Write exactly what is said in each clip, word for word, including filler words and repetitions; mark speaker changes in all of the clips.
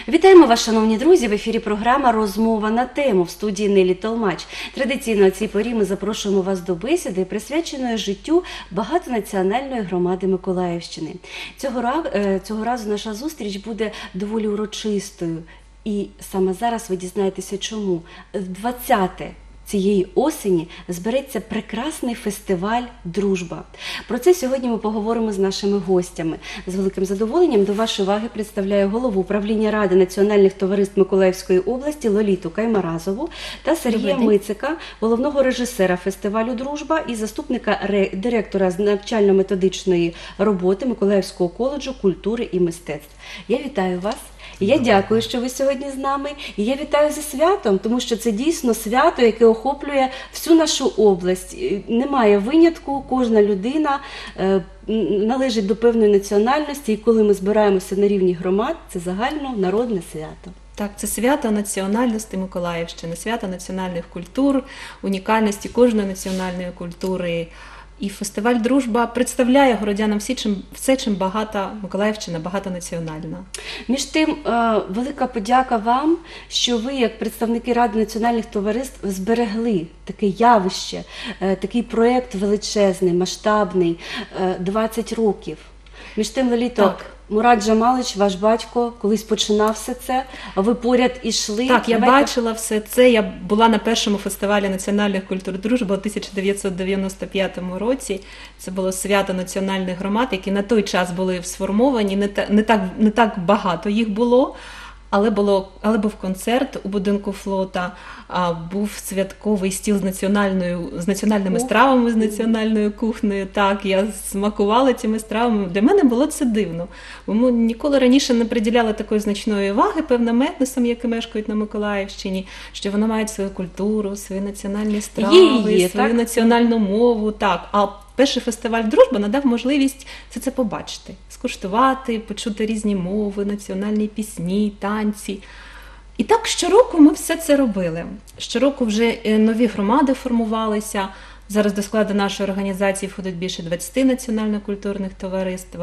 Speaker 1: Вітаємо вас, шановні друзі! В ефірі програма «Розмова на тему» в студії Нелі Толмач. Традиційно о цій порі ми запрошуємо вас до бесіди, присвяченої життю багатонаціональної громади Миколаївщини. Цього, цього разу наша зустріч буде доволі урочистою. І саме зараз ви дізнаєтеся чому. В двадцяте цієї осені збереться прекрасний фестиваль «Дружба». Про це сьогодні ми поговоримо з нашими гостями. З великим задоволенням до вашої уваги представляю голову управління Ради національних товариств Миколаївської області Лоліту Каймаразову та Сергія Мицика, головного режисера фестивалю «Дружба» і заступника директора з навчально-методичної роботи Миколаївського коледжу культури і мистецтв. Я вітаю вас. Я дякую, що ви сьогодні з нами. І я вітаю зі святом, тому що це дійсно свято, яке охоплює всю нашу область. Немає винятку, кожна людина е, належить до певної національності, і коли ми збираємося на рівні громад, це загальнонародне свято.
Speaker 2: Так, це свято національності Миколаївщини, свято національних культур, унікальності кожної національної культури. І фестиваль «Дружба» представляє городянам все, чим, все, чим багата Миколаївщина, багатонаціональна.
Speaker 1: Між тим, велика подяка вам, що ви, як представники Ради національних товариств, зберегли таке явище, такий проєкт величезний, масштабний, двадцять років. Між тим, Лоліто, так. Мурат Джамалович, ваш батько, колись починав все це, а ви поряд ішли.
Speaker 2: Так, я Давайте... бачила все це. Я була на першому фестивалі національних культур «Дружба» у тисяча дев'ятсот дев'яносто п'ятому році. Це було свято національних громад, які на той час були сформовані, не, та, не, так, не так багато їх було. Але, було, але був концерт у будинку флота, а, був святковий стіл з, національною, з національними стравами, з національною кухнею. Так, я смакувала цими стравами. Для мене було це дивно. Ми ніколи раніше не приділяли такої значної уваги певним етносам, які мешкають на Миколаївщині, що вони мають свою культуру, свої національні страви, є, є, свою так? національну мову. Так. А перший фестиваль «Дружба» надав можливість все це побачити, скуштувати, почути різні мови, національні пісні, танці. І так щороку ми все це робили. Щороку вже нові громади формувалися. Зараз до складу нашої організації входить більше двадцяти національно-культурних товариств.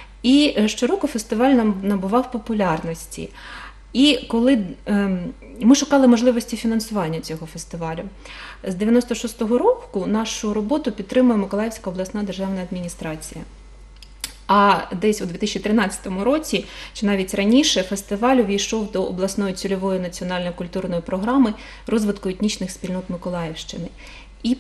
Speaker 2: І щороку фестиваль набував популярності. І коли е, ми шукали можливості фінансування цього фестивалю, з дев'яносто шостого року нашу роботу підтримує Миколаївська обласна державна адміністрація. А десь у дві тисячі тринадцятому році, чи навіть раніше, фестиваль увійшов до обласної цільової національної культурної програми розвитку етнічних спільнот Миколаївщини. І,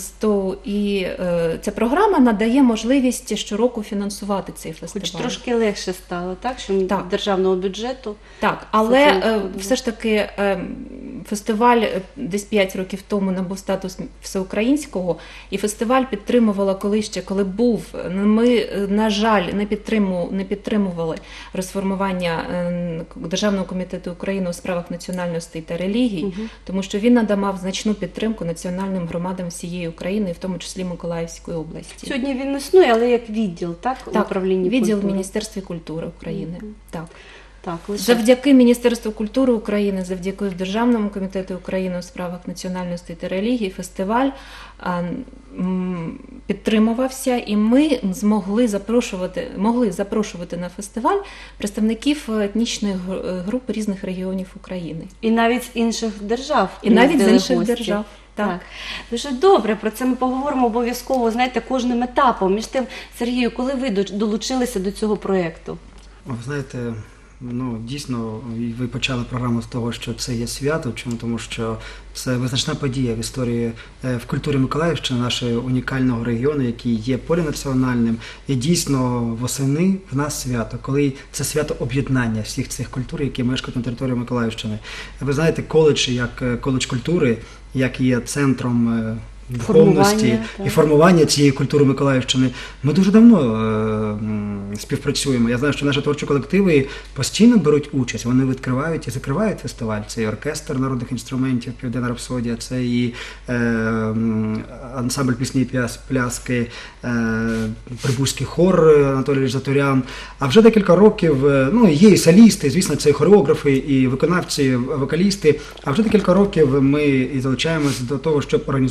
Speaker 2: і е, ця програма надає можливість щороку фінансувати цей фестиваль.
Speaker 1: Хоч трошки легше стало, так? Що так. Державного бюджету.
Speaker 2: Так, але е, все ж таки е, фестиваль десь п'ять років тому набув статус всеукраїнського, і фестиваль підтримувала коли ще, коли був. Ми, на жаль, не, підтриму, не підтримували розформування е, Державного комітету України у справах національностей та релігій, угу. тому що він надавав значну підтримку національним громадам всієї України, в тому числі Миколаївської області.
Speaker 1: Сьогодні він існує, але як відділ, так?
Speaker 2: Так,
Speaker 1: управління
Speaker 2: відділ
Speaker 1: культури.
Speaker 2: в Міністерстві культури України. Mm-hmm. Так.
Speaker 1: Так,
Speaker 2: завдяки Міністерству культури України, завдяки Державному комітету України у справах національності та релігії фестиваль а, м, підтримувався, і ми змогли запрошувати, могли запрошувати на фестиваль представників етнічних груп різних регіонів України.
Speaker 1: І навіть з інших держав.
Speaker 2: І навіть з інших
Speaker 1: гості.
Speaker 2: держав.
Speaker 1: Так. так, дуже добре, про це ми поговоримо обов'язково, знаєте, кожним етапом. Між тим, Сергію, коли ви долучилися до цього проєкту?
Speaker 3: Ви знаєте, ну, дійсно, ви почали програму з того, що це є свято, чому? Тому що це визначна подія в історії, в культурі Миколаївщини, нашого унікального регіону, який є полінаціональним. І дійсно восени в нас свято, коли це свято об'єднання всіх цих культур, які мешкають на території Миколаївщини. Ви знаєте, коледж, як коледж культури, як є центром духовності і формування цієї культури Миколаївщини. Ми дуже давно е, співпрацюємо. Я знаю, що наші творчі колективи постійно беруть участь. Вони відкривають і закривають фестиваль. Це і оркестр народних інструментів «Південна рапсодія», це і е, ансамбль пісні і пляски, е, Прибузький хор Анатолій Затурян. А вже декілька років, ну, є і солісти, звісно, це і хореографи, і виконавці, вокалісти. А вже декілька років ми і залучаємося до того, щоб організувати і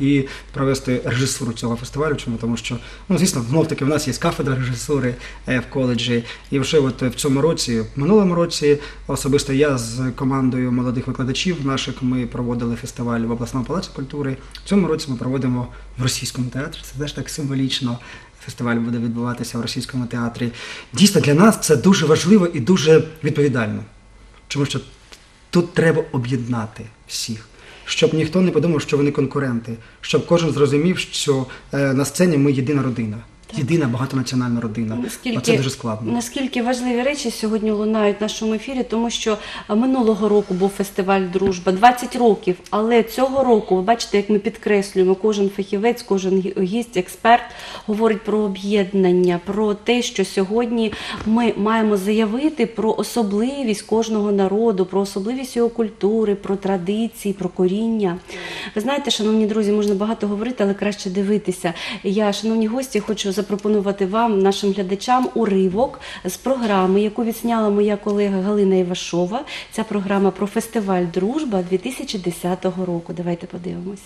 Speaker 3: і провести режисуру цього фестивалю. Чому? Тому що, ну, звісно, знов-таки в нас є кафедра режисури в коледжі. І вже от в цьому році, в минулому році, особисто я з командою молодих викладачів наших, ми проводили фестиваль в обласному палаці культури. В цьому році ми проводимо в Російському театрі. Це теж так символічно. Фестиваль буде відбуватися в Російському театрі. Дійсно, для нас це дуже важливо і дуже відповідально. Тому що тут треба об'єднати всіх, щоб ніхто не подумав, що вони конкуренти, щоб кожен зрозумів, що е, на сцені ми єдина родина. Єдина багатонаціональна родина.
Speaker 1: Наскільки,
Speaker 3: Це дуже складно.
Speaker 1: Наскільки важливі речі сьогодні лунають в нашому ефірі, тому що минулого року був фестиваль «Дружба», двадцять років, але цього року, ви бачите, як ми підкреслюємо, кожен фахівець, кожен гість, експерт говорить про об'єднання, про те, що сьогодні ми маємо заявити про особливість кожного народу, про особливість його культури, про традиції, про коріння. Ви знаєте, шановні друзі, можна багато говорити, але краще дивитися. Я, шановні гості, хочу запропонувати вам, нашим глядачам, уривок з програми, яку відсняла моя колега Галина Івашова. Ця програма про фестиваль «Дружба» дві тисячі десятого року. Давайте подивимось.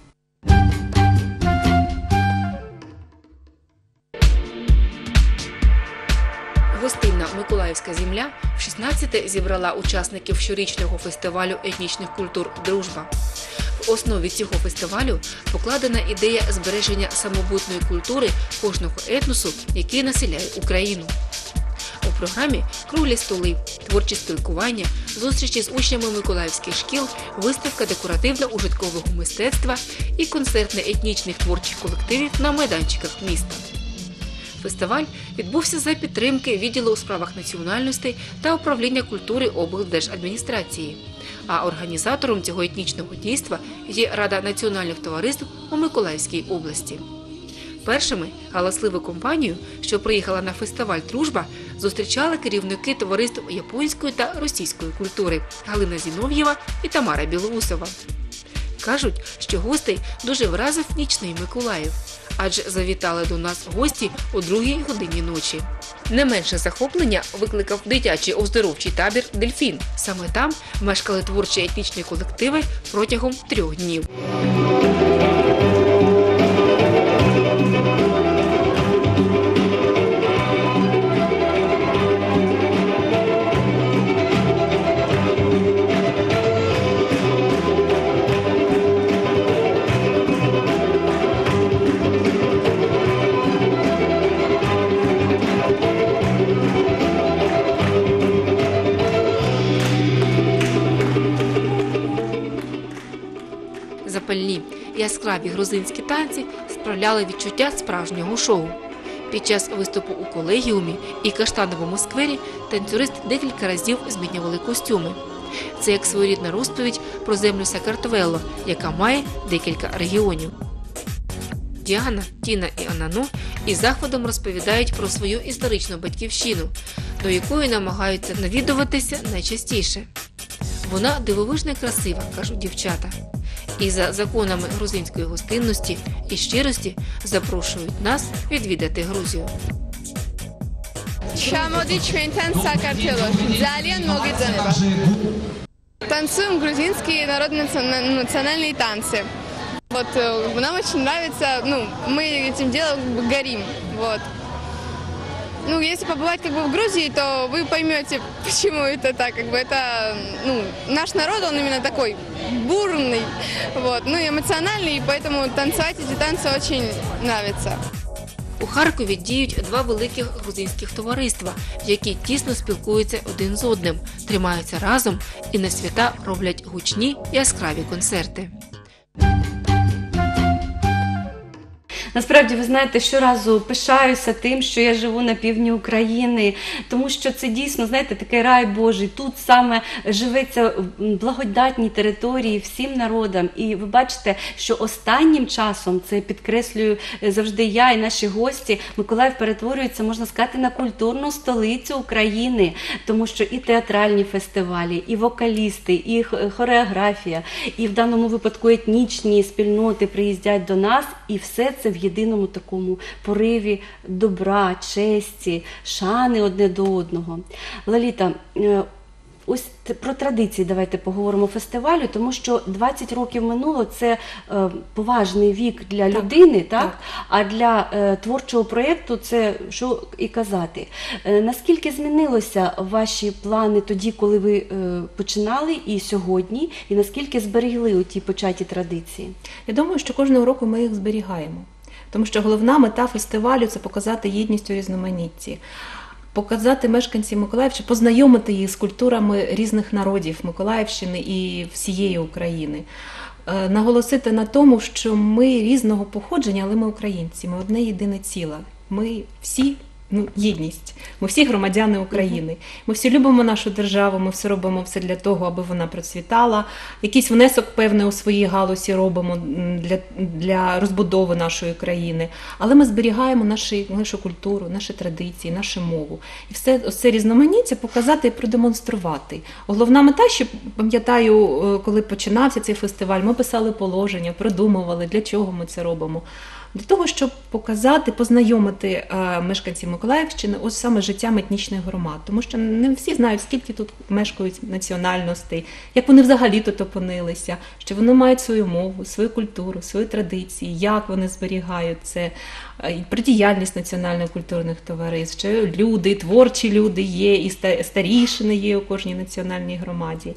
Speaker 4: Гостинна Миколаївська земля в шістнадцяте зібрала учасників щорічного фестивалю етнічних культур «Дружба». В основі цього фестивалю покладена ідея збереження самобутної культури кожного етносу, який населяє Україну. У програмі круглі столи, творчі спілкування, зустрічі з учнями миколаївських шкіл, виставка декоративно-ужиткового мистецтва і концерти етнічних творчих колективів на майданчиках міста. Фестиваль відбувся за підтримки відділу у справах національностей та управління культури облдержадміністрації. А організатором цього етнічного дійства є Рада національних товариств у Миколаївській області. Першими галасливу компанію, що приїхала на фестиваль «Дружба», зустрічали керівники товариств японської та російської культури Галина Зінов'єва і Тамара Білоусова. Кажуть, що гостей дуже вразив нічний Миколаїв, адже завітали до нас гості о другій годині ночі. Не менше захоплення викликав дитячий оздоровчий табір «Дельфін». Саме там мешкали творчі етнічні колективи протягом трьох днів. Запальні, яскраві грузинські танці справляли відчуття справжнього шоу. Під час виступу у колегіумі і Каштановому сквері танцюристи декілька разів змінювали костюми. Це як своєрідна розповідь про землю Сакартвело, яка має декілька регіонів. Діана, Тіна і Анану із захватом розповідають про свою історичну батьківщину, до якої намагаються навідуватися найчастіше. Вона дивовижно красива, кажуть дівчата. І за законами грузинської гостинності і щирості запрошують нас відвідати Грузію.
Speaker 5: Шамоди Чвентен Сакартвело. Залиан Могидзанеба. Танцуем грузинские народные национальные танцы. Вот нам очень нравится, ну, мы этим делом горим, вот. Ну, если побывать как бы в Грузии, то вы поймете, почему это так, как бы это, ну, наш народ, он именно такой бурный, вот, ну, эмоциональный, и поэтому танцевать эти танцы очень нравится.
Speaker 4: У Харкові діють два великих грузинських товариства, які тісно спілкуються один з одним, тримаються разом і на свята роблять гучні яскраві концерти.
Speaker 1: Насправді, ви знаєте, щоразу пишаюся тим, що я живу на півдні України, тому що це дійсно, знаєте, такий рай Божий. Тут саме живеться в благодатній території всім народам. І ви бачите, що останнім часом, це підкреслюю завжди я і наші гості, Миколаїв перетворюється, можна сказати, на культурну столицю України, тому що і театральні фестивалі, і вокалісти, і хореографія, і в даному випадку етнічні спільноти приїздять до нас, і все це в єдиному такому пориві добра, честі, шани одне до одного. Лаліта, ось т- про традиції давайте поговоримо фестивалю, тому що двадцять років минуло – це е, поважний вік для
Speaker 2: Так,
Speaker 1: людини, так?
Speaker 2: так.
Speaker 1: А для е, творчого проєкту це що і казати. Е, наскільки змінилося ваші плани тоді, коли ви е, починали, і сьогодні, і наскільки зберегли у ті початі традиції?
Speaker 2: Я думаю, що кожного року ми їх зберігаємо. Тому що головна мета фестивалю – це показати єдність у різноманітті. Показати мешканців Миколаївщини, познайомити їх з культурами різних народів Миколаївщини і всієї України. Е, Наголосити на тому, що ми різного походження, але ми українці, ми одне єдине ціле. Ми всі ну, єдність. Ми всі громадяни України. Ми всі любимо нашу державу, ми все робимо все для того, аби вона процвітала. Якийсь внесок певний у своїй галузі робимо для, для розбудови нашої країни. Але ми зберігаємо наші, нашу культуру, наші традиції, нашу мову. І все це різноманіття показати і продемонструвати. Головна мета, що пам'ятаю, коли починався цей фестиваль, ми писали положення, продумували, для чого ми це робимо. Для того, щоб показати, познайомити е, мешканців Миколаївщини ось саме життям етнічних громад. Тому що не всі знають, скільки тут мешкають національностей, як вони взагалі тут опинилися, що вони мають свою мову, свою культуру, свої традиції, як вони зберігають це, е, про діяльність національно-культурних товариств, що люди, творчі люди є, і старішини є у кожній національній громаді.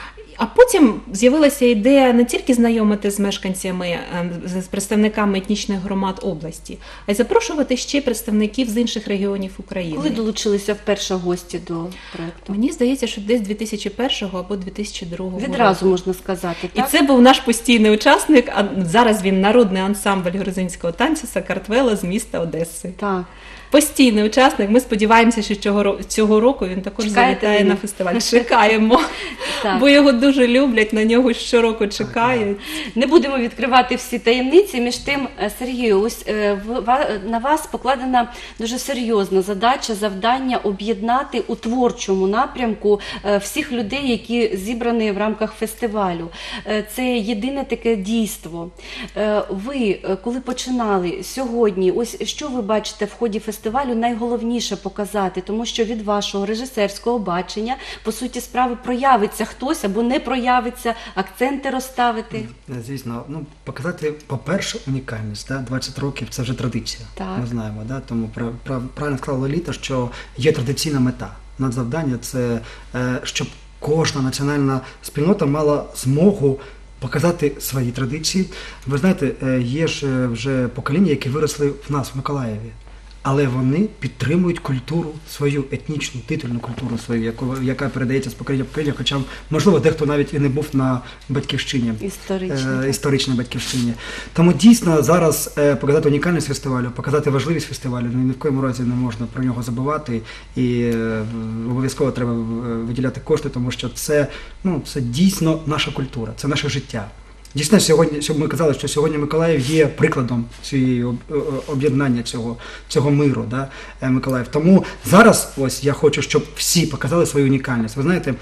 Speaker 2: А потім з'явилася ідея не тільки знайомити з мешканцями, з представниками етнічних громад області, а й запрошувати ще представників з інших регіонів України.
Speaker 1: Коли долучилися вперше гості до проєкту?
Speaker 2: Мені здається, що десь дві тисячі першого або дві тисячі другого
Speaker 1: Відразу
Speaker 2: року.
Speaker 1: можна сказати,
Speaker 2: І
Speaker 1: так?
Speaker 2: це був наш постійний учасник, а зараз він народний ансамбль грузинського танцю «Сакартвело» з міста Одеси.
Speaker 1: Так.
Speaker 2: Постійний учасник. Ми сподіваємося, що цього ро- цього року він також
Speaker 1: Чекаєте
Speaker 2: завітає
Speaker 1: ви?
Speaker 2: на фестиваль. Чекаємо,
Speaker 1: Так.
Speaker 2: бо його дуже люблять, на нього щороку чекають.
Speaker 1: Не будемо відкривати всі таємниці. Між тим, е, Сергію, ось е, в- ва- на вас покладена дуже серйозна задача, завдання об'єднати у творчому напрямку е, всіх людей, які зібрані в рамках фестивалю. Е, Це єдине таке дійство. Е, Ви, е, коли починали сьогодні, ось що ви бачите в ході фестивалю найголовніше показати, тому що від вашого режисерського бачення, по суті справи, проявиться хтось або не проявиться, акценти розставити.
Speaker 3: Звісно, ну показати, по-перше, унікальність. Да? двадцять років це вже традиція.
Speaker 1: Так.
Speaker 3: Ми знаємо, да? Тому прав- прав- правильно сказала Лоліта, що є традиційна мета. Надзавдання це е, щоб кожна національна спільнота мала змогу показати свої традиції. Ви знаєте, е, є ж е, вже покоління, які виросли в нас в Миколаєві. Але вони підтримують культуру свою, етнічну, титульну культуру свою, яку, яка передається з покоління в покоління, хоча, можливо, дехто навіть і не був на батьківщині,
Speaker 1: Історичні,
Speaker 3: е,
Speaker 1: так.
Speaker 3: історичній батьківщині. Тому дійсно зараз е, показати унікальність фестивалю, показати важливість фестивалю, ну, ні в коєму разі не можна про нього забувати, і е, обов'язково треба е, виділяти кошти, тому що це, ну, це дійсно наша культура, це наше життя. Дійсно, сьогодні, щоб ми казали, що сьогодні Миколаїв є прикладом цієї об- о- об'єднання цього, цього миру, да, е, Миколаїв. Тому зараз ось я хочу, щоб всі показали свою унікальність. Ви знаєте,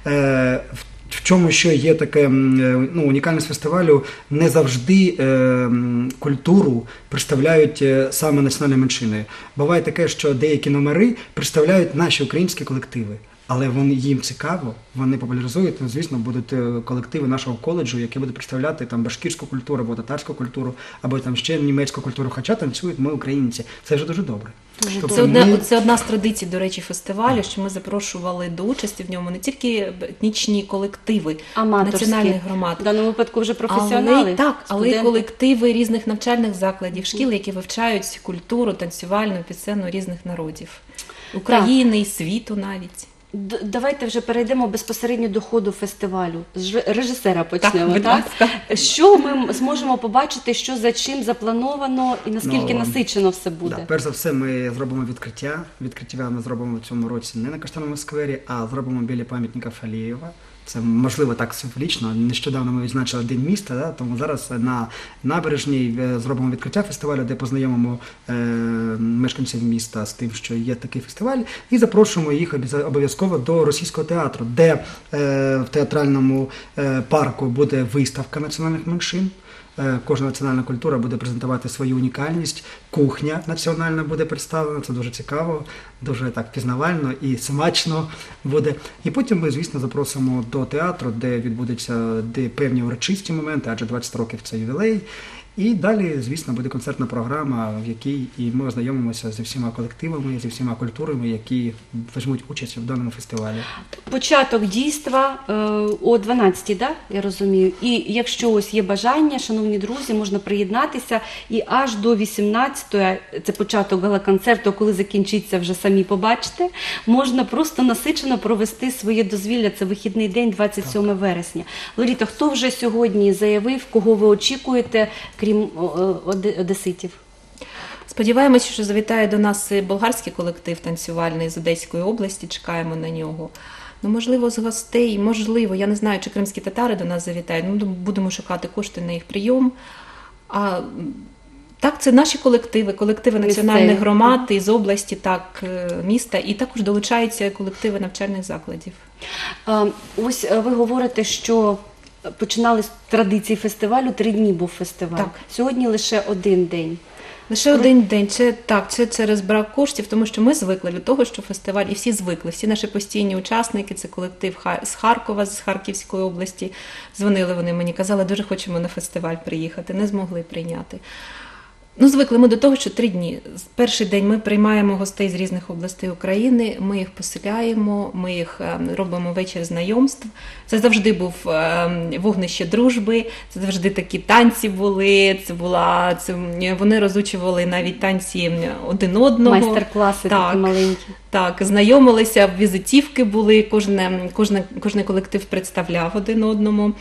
Speaker 3: е, в в чому ще є таке, м, е, ну, унікальність фестивалю, не завжди е, м, культуру представляють е, саме національні меншини. Буває таке, що деякі номери представляють наші українські колективи. Але вони, їм цікаво, вони популяризують, ну, звісно, будуть е, колективи нашого коледжу, які будуть представляти там башкірську культуру, або татарську культуру, або там ще німецьку культуру, хоча танцюють ми українці. Це вже дуже добре. Тобто
Speaker 2: Це одна,
Speaker 3: ми-
Speaker 2: це одна з традицій, до речі, фестивалю, що ми запрошували до участі в ньому не тільки етнічні колективи
Speaker 1: Аматорські.
Speaker 2: національних громад,
Speaker 1: В даному випадку вже професіонали.
Speaker 2: але, так, але й
Speaker 1: студенти.
Speaker 2: колективи різних навчальних закладів, шкіл, які вивчають культуру танцювальну, пісенну різних народів. України і світу навіть.
Speaker 1: Д- Давайте вже перейдемо безпосередньо до ходу фестивалю. З ж- режисера почнемо,
Speaker 2: будь
Speaker 1: так?
Speaker 2: ласка.
Speaker 1: Що ми м- зможемо побачити, що за чим заплановано і наскільки
Speaker 3: Ну,
Speaker 1: насичено все буде?
Speaker 3: Да, перш за все, ми зробимо відкриття. Відкриття ми зробимо в цьому році не на Каштановому сквері, а зробимо біля пам'ятника Фалієва. Це можливо так символічно. Нещодавно ми відзначили День міста, да? Тому зараз на набережній е, зробимо відкриття фестивалю, де познайомимо е, мешканців міста з тим, що є такий фестиваль, і запрошуємо їх обов'яз- обов'язково до російського театру, де е, в театральному е, парку буде виставка національних меншин. е, кожна національна культура буде презентувати свою унікальність, кухня національна буде представлена, це дуже цікаво, дуже так пізнавально і смачно буде. І потім ми, звісно, запросимо до театру, де відбудуться де певні урочисті моменти, адже двадцять років це ювілей. І далі, звісно, буде концертна програма, в якій і ми ознайомимося зі всіма колективами, зі всіма культурами, які візьмуть участь в даному фестивалі.
Speaker 1: Початок дійства е, о дванадцятій, да? Я розумію. І якщо ось є бажання, шановні друзі, можна приєднатися і аж до вісімнадцятої, це початок гала-концерту, коли закінчиться, вже самі побачите, можна просто насичено провести своє дозвілля. Це вихідний день, двадцять сьоме вересня. Лоліто, хто вже сьогодні заявив, кого ви очікуєте, крім одеситів?
Speaker 2: Сподіваємося, що завітає до нас і болгарський колектив танцювальний з Одеської області, чекаємо на нього. Ну, можливо, з гостей, можливо, я не знаю, чи кримські татари до нас завітають, ну, будемо шукати кошти на їх прийом. А так, це наші колективи, колективи національних
Speaker 1: Місцеві.
Speaker 2: громад із області, так, міста, і також долучаються колективи навчальних закладів.
Speaker 1: А, ось е, ви говорите, що починали з традиції фестивалю, три дні був фестиваль.
Speaker 2: Так.
Speaker 1: Сьогодні лише один день.
Speaker 2: Лише один день. Це так, це через брак коштів, тому що ми звикли до того, що фестиваль, і всі звикли, всі наші постійні учасники, це колектив Ха- з Харкова, з Харківської області. Дзвонили вони мені, казали, дуже хочемо на фестиваль приїхати, не змогли прийняти. Ну, звикли ми до того, що три дні. Перший день ми приймаємо гостей з різних областей України, ми їх поселяємо, ми їх е, робимо вечір знайомств. Це завжди був е, вогнище дружби, це завжди такі танці були, це була, це, вони розучували навіть танці один одного.
Speaker 1: Майстер-класи
Speaker 2: Так.
Speaker 1: такі маленькі.
Speaker 2: Так, знайомилися, візитівки були, кожне, кожне, кожний колектив представляв один одному.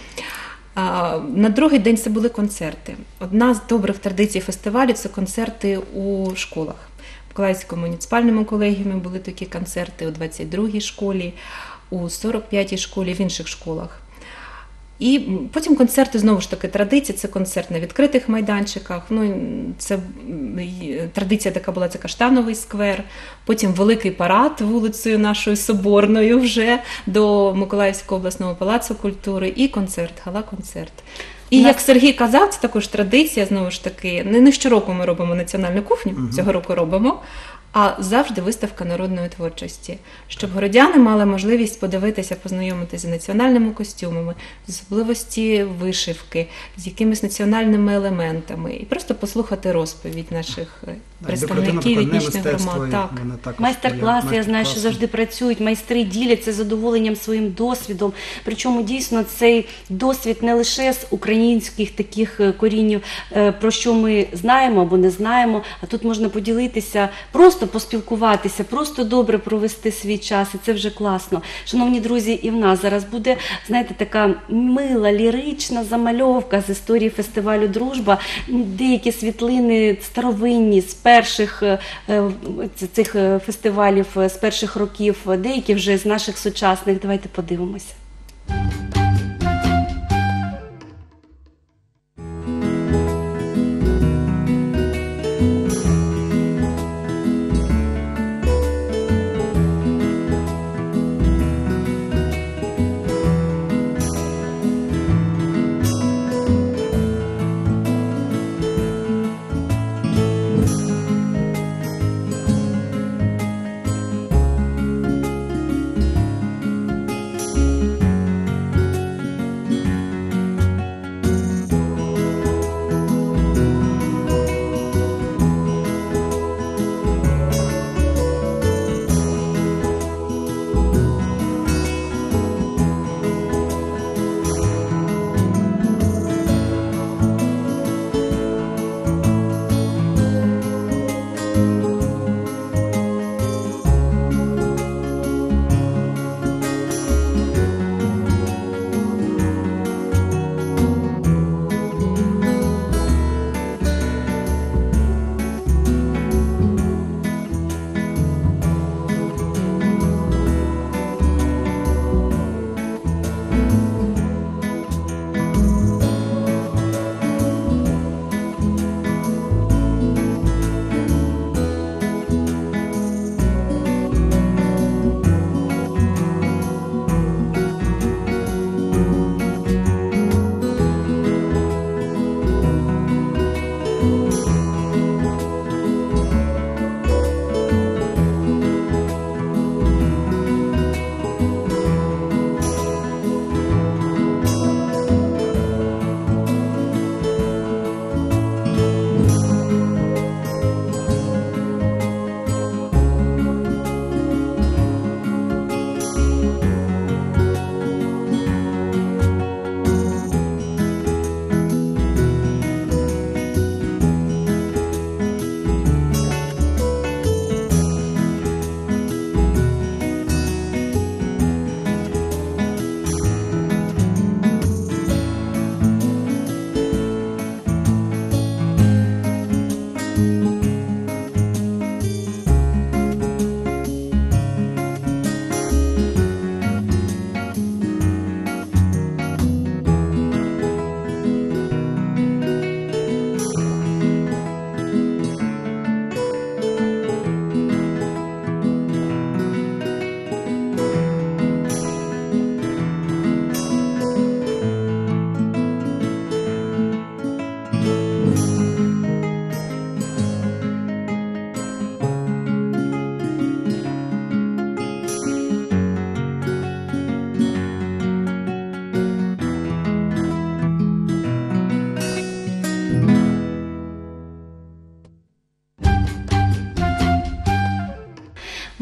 Speaker 2: А, На другий день це були концерти. Одна з добрих традицій фестивалю – це концерти у школах. В Миколаївському муніципальному колегіумі були такі концерти, у двадцять другій школі, у сорок п'ятій школі, в інших школах. І потім концерти, знову ж таки, традиція, це концерт на відкритих майданчиках. Ну, це традиція така була, це Каштановий сквер, потім великий парад вулицею нашою Соборною вже до Миколаївського обласного палацу культури і концерт, гала-концерт. І
Speaker 1: У нас-
Speaker 2: як Сергій казав, це також традиція, знову ж таки, не, не щороку ми робимо національну кухню, цього року робимо, а завжди виставка народної творчості, щоб городяни мали можливість подивитися, познайомитися з національними костюмами, з особливості вишивки, з якимись національними елементами, і просто послухати розповідь наших представників етнічних громад. Так.
Speaker 1: Майстер-класи, я знаю, що завжди працюють, майстри діляться задоволенням своїм досвідом. Причому дійсно цей досвід не лише з українських таких е, корінів, е, про що ми знаємо або не знаємо, а тут можна поділитися, просто поспілкуватися, просто добре провести свій час, і це вже класно. Шановні друзі, і в нас зараз буде, знаєте, така мила, лірична замальовка з історії фестивалю «Дружба». Деякі світлини старовинні, з перших е, е, цих е, фестивалів, е, з перших років, деякі вже з наших сучасних. Давайте подивимося.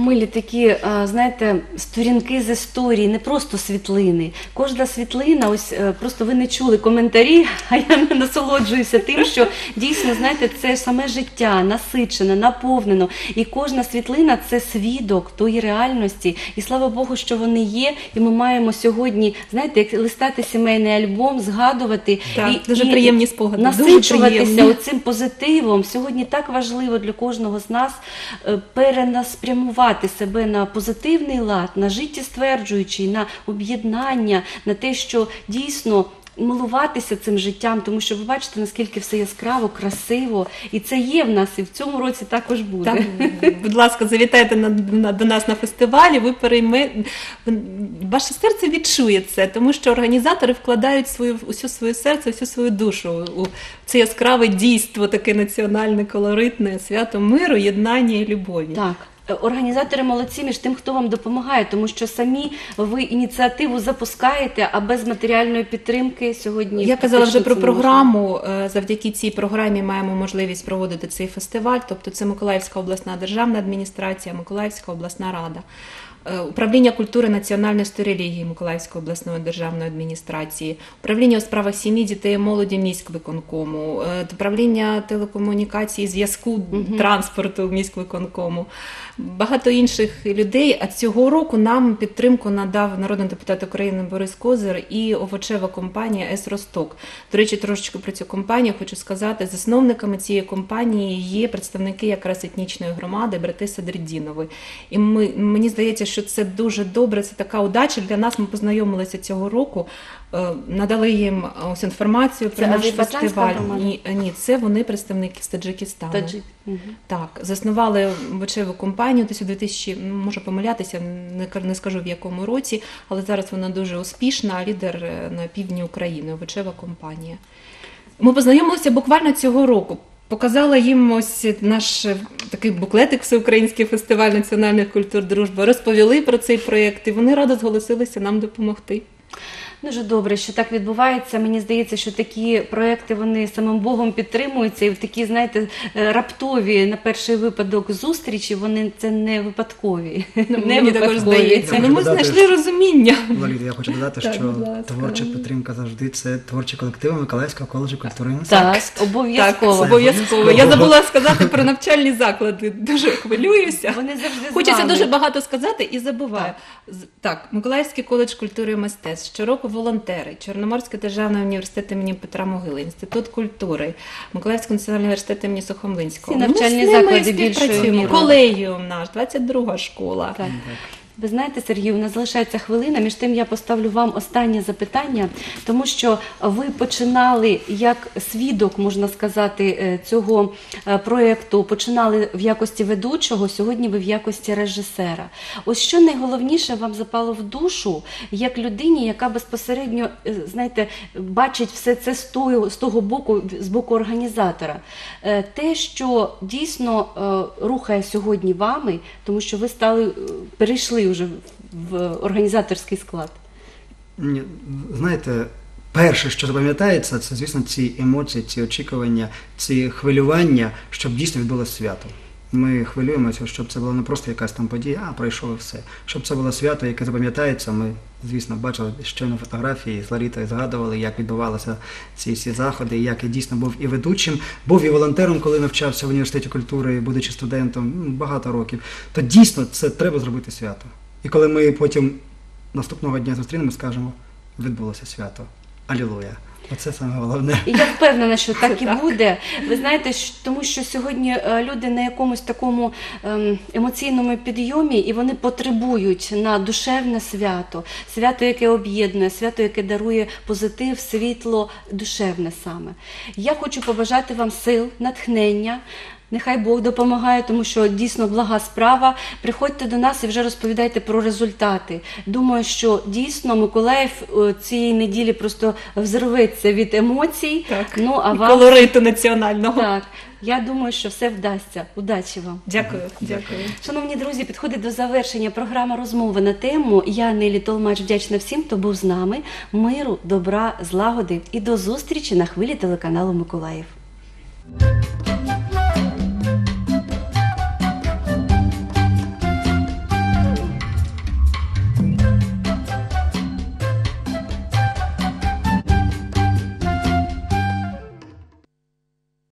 Speaker 1: милі такі, а, знаєте, сторінки з історії, не просто світлини. Кожна світлина, ось е, просто ви не чули коментарі, а я насолоджуюся тим, що дійсно, знаєте, це саме життя, насичене, наповнено. І кожна світлина – це свідок тої реальності. І слава Богу, що вони є. І ми маємо сьогодні, знаєте, як листати сімейний альбом, згадувати.
Speaker 2: Так,
Speaker 1: і,
Speaker 2: дуже
Speaker 1: і
Speaker 2: приємні спогади, дуже
Speaker 1: насичуватися
Speaker 2: приємні.
Speaker 1: оцим позитивом. Сьогодні так важливо для кожного з нас е, перенаспрямувати себе на позитивний лад, на життєстверджуючий, на об'єднання, на те, що дійсно милуватися цим життям, тому що ви бачите, наскільки все яскраво, красиво, і це є в нас, і в цьому році також буде.
Speaker 2: Так, будь ласка, завітайте на, на, до нас на фестивалі, ви перейме... Ваше серце відчує це, тому що організатори вкладають свою, усю своє серце, всю свою душу у це яскраве дійство, таке національне, колоритне, свято миру, єднання і любові.
Speaker 1: Так. Організатори молодці між тим, хто вам допомагає, тому що самі ви ініціативу запускаєте, а без матеріальної підтримки сьогодні...
Speaker 2: Я казала вже про
Speaker 1: це не можна.
Speaker 2: програму. Завдяки цій програмі маємо можливість проводити цей фестиваль. Тобто це Миколаївська обласна державна адміністрація, Миколаївська обласна рада. Управління культури, національної історії релігії Миколаївської обласної державної адміністрації, управління у справах сім'ї, дітей і молоді міськвиконкому, управління телекомунікації, зв'язку, транспорту міськвиконкому, багато інших людей. А цього року нам підтримку надав народний депутат України Борис Козир і овочева компанія «Ес Росток». До речі, трошечки про цю компанію хочу сказати. Засновниками цієї компанії є представники якраз етнічної громади, брати Садриддінови. І ми, мені здається, що це дуже добре, це така удача для нас. Ми познайомилися цього року, надали їм ось інформацію про
Speaker 1: Це
Speaker 2: наш
Speaker 1: азербайджанська
Speaker 2: фестиваль.
Speaker 1: громада?
Speaker 2: Ні, ні, це вони представники з Таджикистану.
Speaker 1: Таджик. Угу.
Speaker 2: Так, заснували овочеву компанію десь у дві тисячі, ну, можу помилятися, не, кар- не скажу в якому році, але зараз вона дуже успішна, лідер е, на півдні України, овочева компанія. Ми познайомилися буквально цього року. Показала їм ось наш е, такий буклетик «Всеукраїнський фестиваль національних культур дружба», розповіли про цей проєкт, і вони радо зголосилися нам допомогти.
Speaker 1: Дуже добре, що так відбувається. Мені здається, що такі проекти, вони самим Богом підтримуються, і в такі, знаєте, раптові, на перший випадок, зустрічі, вони це не випадкові.
Speaker 2: Ну,
Speaker 1: Не
Speaker 2: мені також
Speaker 1: випадкові.
Speaker 2: здається.
Speaker 3: Я
Speaker 2: Ну,
Speaker 3: хочу
Speaker 2: ми
Speaker 3: додати,
Speaker 2: знайшли розуміння.
Speaker 3: Лоліта, я хочу додати,
Speaker 2: Так,
Speaker 3: що
Speaker 2: будь ласка.
Speaker 3: творча підтримка завжди це творчі колективи Миколаївського коледжу культури і мистецтв.
Speaker 1: Так, обов'язково.
Speaker 2: Так, обов'язково. Я забула сказати про навчальні заклади. Дуже хвилююся.
Speaker 1: Вони завжди з
Speaker 2: Хочеться
Speaker 1: вами.
Speaker 2: дуже багато сказати і забуваю. З- Так, Миколаївський коледж культури і мистецтв, щороку волонтери, Чорноморський державний університет імені Петра Могили, Інститут культури, Миколаївський національний університет імені Сухомлинського.
Speaker 1: Всі навчальні
Speaker 2: Ми з ними
Speaker 1: заклади більшою
Speaker 2: співпрацюємо.
Speaker 1: мірою.
Speaker 2: Колегіум наш, двадцять друга школа.
Speaker 1: Так. Ви знаєте, Сергію, у нас залишається хвилина, між тим я поставлю вам останнє запитання, тому що ви починали як свідок, можна сказати, цього проєкту, починали в якості ведучого, сьогодні ви в якості режисера. Ось що найголовніше вам запало в душу, як людині, яка безпосередньо, знаєте, бачить все це з того, з того боку, з боку організатора. Те, що дійсно рухає сьогодні вами, тому що ви стали, перейшли вже в організаторський склад.
Speaker 3: Ні, знаєте, перше, що запам'ятається, це, звісно, ці емоції, ці очікування, ці хвилювання, щоб дійсно відбулося свято. Ми хвилюємося, щоб це була не просто якась там подія, а пройшло і все. Щоб це було свято, яке запам'ятається. Ми, звісно, бачили щойно фотографії з Ларітою, згадували, як відбувалися ці всі заходи, як я дійсно був і ведучим, був і волонтером, коли навчався в університеті культури, будучи студентом, багато років. То дійсно це треба зробити свято. І коли ми потім наступного дня зустрінемо, скажемо, відбулося свято. Алілуя. Оце саме головне.
Speaker 1: І я впевнена, що так і
Speaker 2: Так.
Speaker 1: буде. Ви знаєте, що- тому що сьогодні е, люди на якомусь такому ем, емоційному підйомі, і вони потребують на душевне свято, свято, яке об'єднує, свято, яке дарує позитив, світло, душевне саме. Я хочу побажати вам сил, натхнення. Нехай Бог допомагає, тому що дійсно блага справа. Приходьте до нас і вже розповідайте про результати. Думаю, що дійсно Миколаїв е, цієї неділі просто взорветься від емоцій.
Speaker 2: Так.
Speaker 1: Ну, а
Speaker 2: І
Speaker 1: вам...
Speaker 2: колориту національного.
Speaker 1: Так, я думаю, що все вдасться. Удачі вам.
Speaker 2: Дякую, дякую.
Speaker 1: Шановні друзі, підходить до завершення програма «Розмова на тему». Я, Нелі Толмач, вдячна всім, хто був з нами. Миру, добра, злагоди і до зустрічі на хвилі телеканалу «Миколаїв».